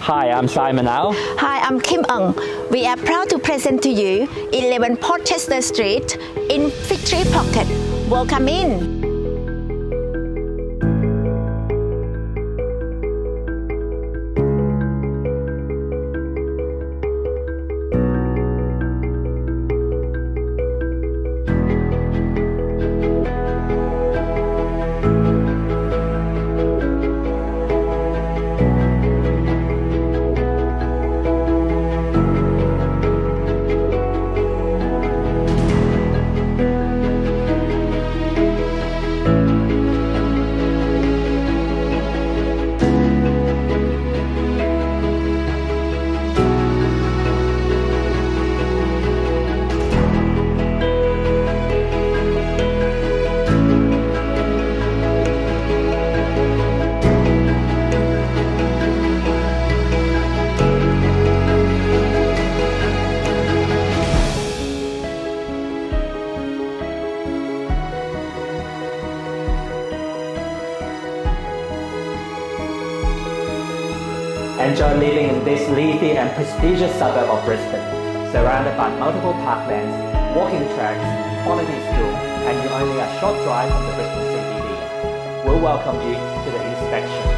Hi, I'm Simon Au. Hi, I'm Kim Ung. We are proud to present to you 11 Porchester Street in Victory Pocket. Welcome in. Enjoy living in this leafy and prestigious suburb of Brisbane, surrounded by multiple parklands, walking tracks, quality school, and you're only a short drive from the Brisbane CBD. We'll welcome you to the inspection.